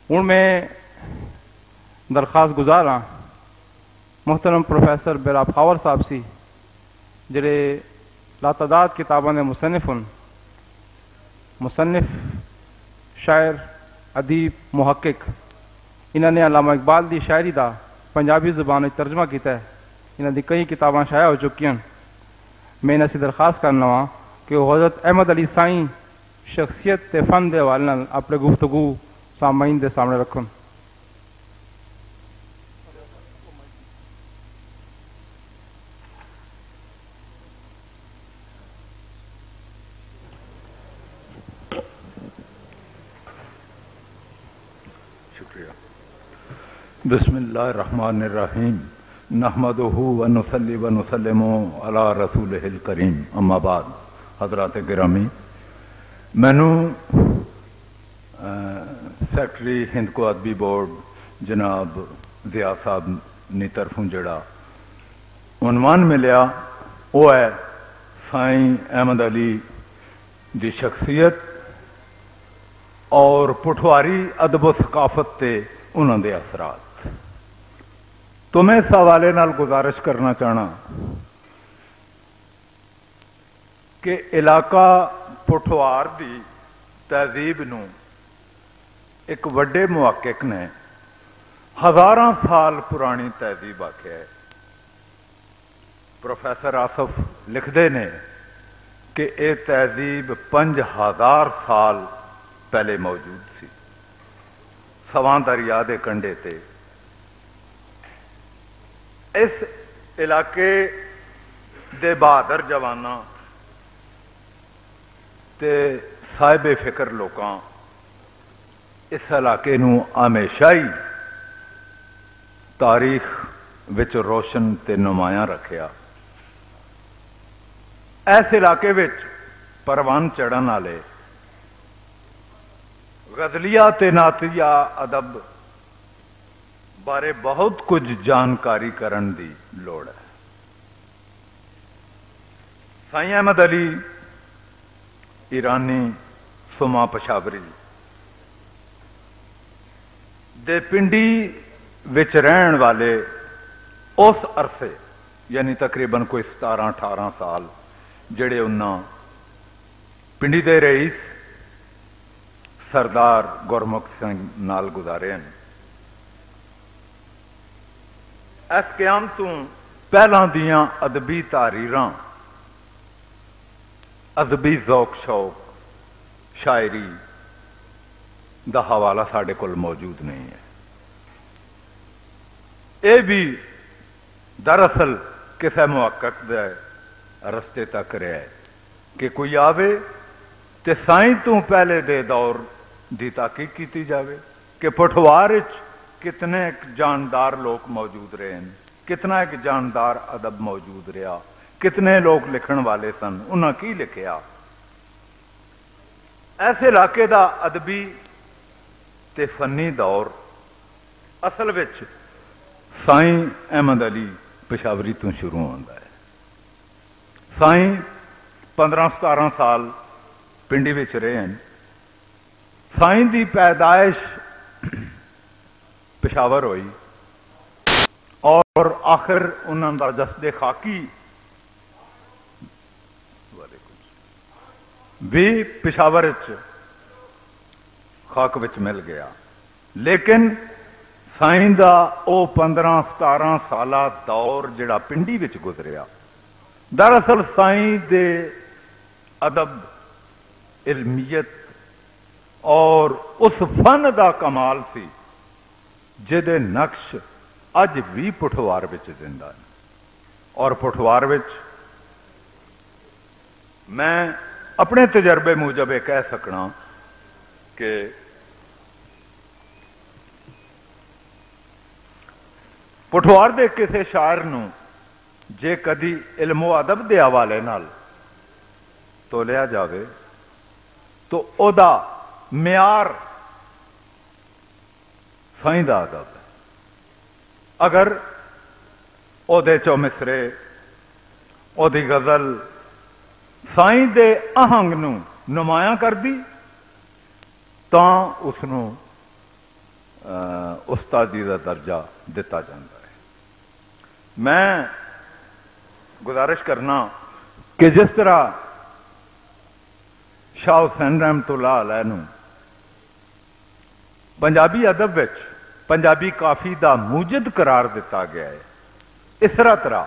ہوں میں درخواست گزار ہاں محترم پروفیسر بیراب خاور صاحب سی جڑے لاتعداد کتاباں دے مصنف شاعر ادیب محقق انہوں نے علامہ اقبال دی شاعری دا پنجابی زبان میں ترجمہ کیتا ہے. انہوں دی کئی کتاباں شائع ہو چکی ہیں. میں انہاں سے درخواست کرنا وا کہ وہ حضرت احمد علی سائیں شخصیت تے فن دے حوالے نال اپنے گفتگو سامعین دے سامنے رکھن. شکریہ. بسم اللہ الرحمن الرحیم. نحمدہ ونصلی ونسلم علی رسولہ الکریم. اما بعد. حضرات گرامی، مینو سیکرٹری ہند کو ادبی بورڈ جناب ضیاء صاحب نی طرفوں جڑا عنوان ملیا وہ ہے سائیں احمد علی دی شخصیت اور پٹھواری ادب و ثقافت تے انہوں دے اثرات. تو میں اس حوالے نال گزارش کرنا چاہنا کہ علاقہ پٹھوار دی تہذیب نو ایک وڈے محقق نے ہزاراں سال پرانی تہذیب آکھیا ہے. پروفیسر آصف لکھدے نے کہ یہ تہذیب 5000 سال پہلے موجود سی سواں دریا دے کنڈے تے. اس علاقے دے بہادر جواناں تے صاحب فکر لوکاں اس علاقے نو ہمیشہ ہی تاریخ وچ روشن تے نمایاں رکھیا. اس علاقے وچ پروان چڑھن والے غزلیہ تے نعتیہ ادب بارے بہت کچھ جانکاری کرن دی لوڑ ہے. سائیں احمد علی ایرانی سما پشاوری دے پنڈی وچ رہن والے اس عرصے یعنی تقریباً کوئی 17-18 سال جڑے انہاں پنڈی دے رئیس سردار گرمکھ سنگھ نال گزارے ہیں. اس قیام تو پہلاں دیاں ادبی تحریراں ادبی ذوق شوق شاعری دا حوالہ ساڈے کول موجود نہیں ہے. اے بھی دراصل کسے محقق دے رستے تک رہا ہے کہ کوئی آوے تے سائیں تو پہلے دے دور دی تحقیق کیتی جاوے کہ پٹھوار وچ کتنے ایک جاندار لوگ موجود رہے ہیں، کتنا ایک جاندار ادب موجود رہا، کتنے لوگ لکھن والے سن، انہاں کی لکھیا. ایسے علاقے دا ادبی تے فنی دور اصل وچ سائیں احمد علی پشاوری تو شروع ہوتا ہے. سائیں 15-17 سال پنڈی وچ رہے ہیں. سائیں دی پیدائش پشاور ہوئی اور آخر انہوں دا جسد خاکی بھی پشاور خاک وچ مل گیا. لیکن سائیں دا او 15-17 سالہ دور جڑا پنڈی وچ گزریا دراصل سائیں دے ادب علمیت اور اس فن دا کمال سی جدے نقش اج بھی پٹھوار وچ زندہ ہے. اور پٹھوار وچ میں اپنے تجربے موجب یہ کہہ سکنا کہ پٹھوار دے کسے شاعر نو جے کدی علم و ادب دے حوالے نال تولیا جاوے تو او دا معیار سائیں دا ادب ہے. اگر او دے چو مصرے او دی غزل سائیں دے آہنگ نو نمایاں کر دی تاں اس نو ਉਸਤਾਦੀ ਦਾ ਦਰਜਾ ਦਿੱਤਾ ਜਾਂਦਾ ਹੈ। ਮੈਂ ਗੁਜ਼ਾਰਿਸ਼ ਕਰਨਾ ਕਿ ਜਿਸ ਤਰ੍ਹਾਂ ਸ਼ਾਹ ਹੁਸੈਨ ਰਹਿਮਤੁल्लाह अलैह ਨੂੰ ਪੰਜਾਬੀ ਅਦਬ ਵਿੱਚ ਪੰਜਾਬੀ ਕਾਫੀ ਦਾ ਮੂਜਦ ਕਰਾਰ ਦਿੱਤਾ ਗਿਆ ਹੈ, ਇਸ ਤਰ੍ਹਾਂ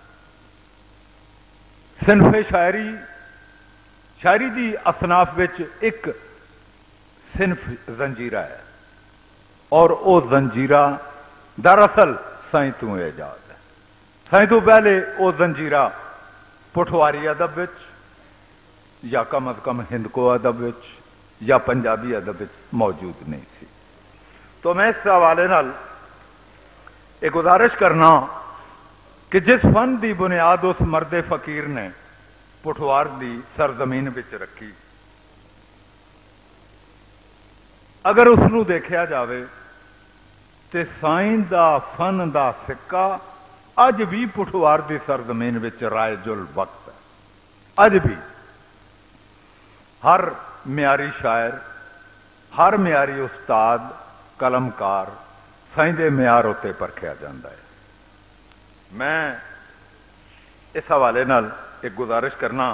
ਸਿਨਫ ਸ਼ਾਇਰੀ ਦੀ ਅਸਨਾਫ ਵਿੱਚ ਇੱਕ ਸਿਨਫ ਜ਼ੰਜੀਰਾ ਹੈ ਔਰ ਉਹ ਜ਼ੰਜੀਰਾ ਦਰਅਸਲ ਸਾਈਂ ਤੋਂ ਇਜਾਦ ਹੈ। ਸਾਈਂ ਤੋਂ ਪਹਿਲੇ ਉਹ ਜ਼ੰਜੀਰਾ ਪਠਵਾਰੀ ਅਦਬ ਵਿੱਚ ਜਾਂ ਕਮ ਅਜ਼ ਕਮ ਹਿੰਦਕੋ ਅਦਬ ਵਿੱਚ ਜਾਂ ਪੰਜਾਬੀ ਅਦਬ ਵਿੱਚ ਮੌਜੂਦ ਨਹੀਂ ਸੀ। तो मैं इस हवाले नाल एक गुजारिश करना कि जिस फन की बुनियाद उस मर्दे फकीर ने पुठवार की सरजमीन विच रखी, अगर उसनू देखा जाए तो साईं दा फन दा सिक्का अज भी पुठवार की सरजमीन विच रायजुल वक्त है। अज भी हर म्यारी शायर, हर म्यारी उस्ताद, कलमकार साईं दे म्यार उत्ते परखिया जाता है। मैं इस हवाले नाल एक गुजारिश करना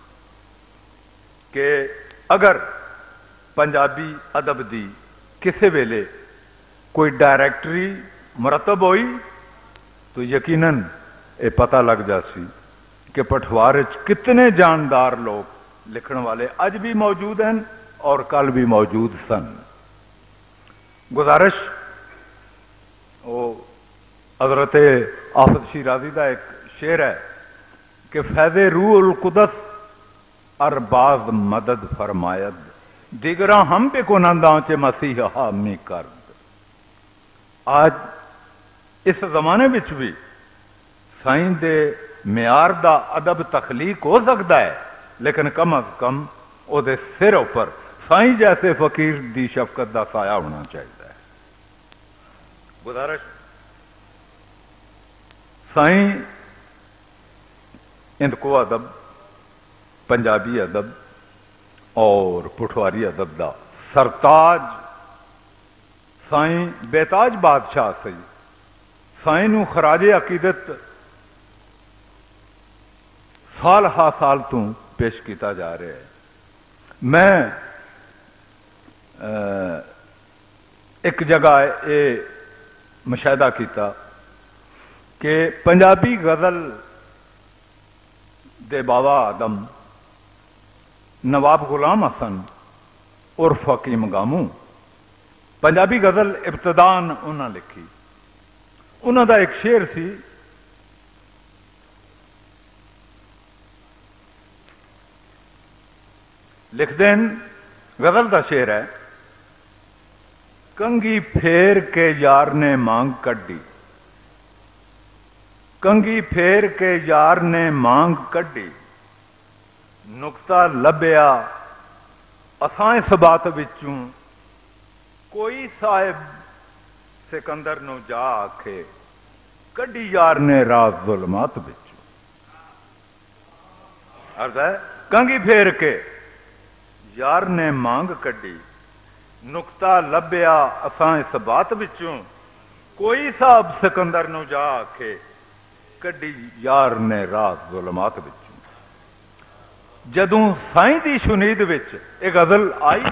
कि अगर पंजाबी अदब दी किसी वेले कोई डायरैक्टरी मुरतब हुई तो यकीनन ये पता लग जासी कि पठवार कितने जानदार लोग लिखण वाले अज भी मौजूद हैं और कल भी मौजूद सन। गुजारिश वो हज़रत आफत शिराजी का एक शेर है कि फैज़े रूहुल कुदस अरबाज मदद फरमायद दिगरा हम पे को नंदा च मसीह हामी करद। आज इस जमाने विच भी साईं दे म्यार दा अदब तखलीक हो सकता है, लेकिन कम अज कम उहदे सिर उपर साईं जैसे फकीर दी शफकत का साया होना चाहिए। गुजारिश साईं हिंदको अदब, पंजाबी अदब और पुठवारी अदब का सरताज साईं बेताज बादशाह सी। साईं नू खराजे अकीदत साल हा साल तो पेश किया जा रहा है। मैं एक जगह ये मुशाहिदा किया कि पंजाबी गज़ल दे बाबा आदम नवाब गुलाम हसन उर्फ हकीम गामू पंजाबी गज़ल इब्तदान उन्हें लिखी। उन्हों का एक शेर सी, लिखते हैं, गज़ल का शेर है, कंगी फेर के यार ने मांग कड्डी, कंगी फेर के यार ने मांग कड्डी, नुकता लभया असां इस बात विचों, कोई साहिब सिकंदर नू जा आखे, कड्डी यार ने रात जुल्मात विचों। अर्थ है कंगी फेर के यार ने मांग कड्डी, नुकता लभया असां इस बात विचों, कोई साहब सिकंदर नू जा आखे, कड्डी यार ने रात जुल्मात विचों। जदों साईं दी शुनीद विच एक गज़ल आई,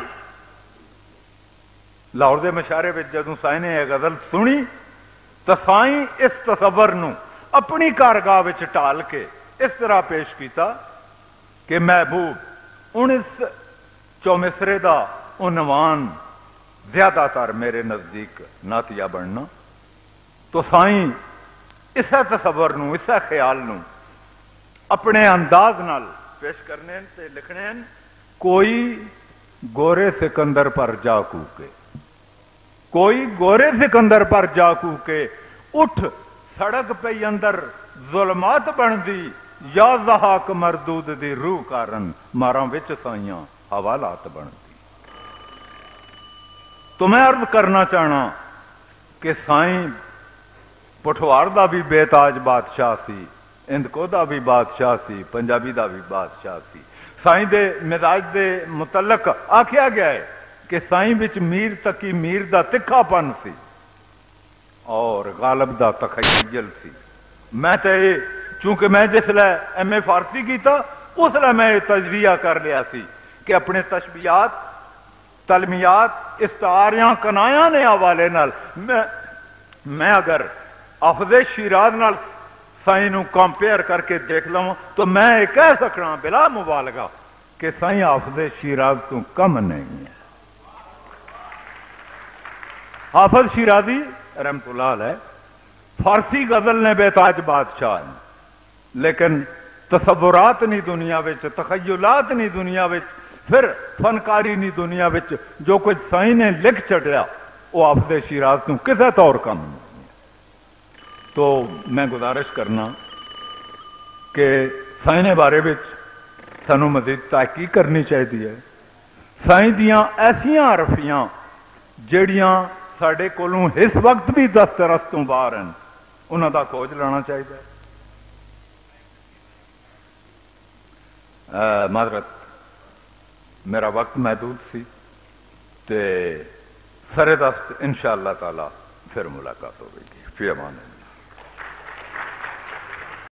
लाहौर दे मशारे विच जदों साईं ने यह गज़ल सुनी तो साईं इस तसव्वुर नू अपनी कारगाह विच ढाल के इस तरह पेश किया कि महबूब 19 चौमिसरे का उन्वान ज्यादातर मेरे नज़दीक नातिया बनना। तो साईं इस तसव्वुर नू, इस ख्याल नू अपने अंदाज नाल पेश करने ते लिखने हैं, कोई गोरे सिकंदर पर जा कूके, कोई गोरे सिकंदर पर जा कूके, उठ सड़क पे अंदर जुल्मात बनदी, या ज़हाक मरदूद दी रूह कारण मारा विच साइयां हवालात बनदी। तो मैं अर्ज करना चाहना कि साईं पुठवार का भी बेताज बादशाह सी, इंदको का भी बादशाह सी, पंजाबी का भी बादशाह सी। साईं दे मिजाज दे मुतलक आख्या गया है کہ سائیں وچ میر تقی میر دا تکھاپن سی اور غالب دا تخیل سی۔ میں تے چونکہ میں جس لئے ایم اے فارسی کیتا اس لئے میں تجزیہ کر لیا سی کہ اپنے تشبیہات تلمیات استعاریاں کنایاں نے حوالے نال میں اگر حافظ شیراز نال سائیں نو کمپیئر کر کے دیکھ لوں تو میں یہ کہہ سکنا بلا مبالغہ کہ سائیں حافظ شیراز تو کم نہیں ہے۔ حافظ شیرازی رحمت اللہ علیہ فارسی غزل نے بیتاج بادشاہ ہیں، لیکن تصورات نہیں دنیا وچ، تخیلات نہیں دنیا وچ، پھر فنکاری نہیں دنیا وچ، جو کچھ سائیں نے لکھ چڑیا وہ حافظ شیراز تو کسے طور کم نہیں ہے۔ تو میں گزارش کرنا کہ سائیں بارے وچ سانو مزید تحقیق کرنی چاہیے۔ سائیں دیاں ایسیاں عرفیاں جیڑیاں ساڈے کولوں اس وقت بھی دسترستوں باہر ہیں، انہاں دا کھوج لانا چاہیے۔ معذرت میرا وقت محدود سی تے سر دست انشاءاللہ تعالی پھر ملاقات ہوگی۔ فی امان اللہ۔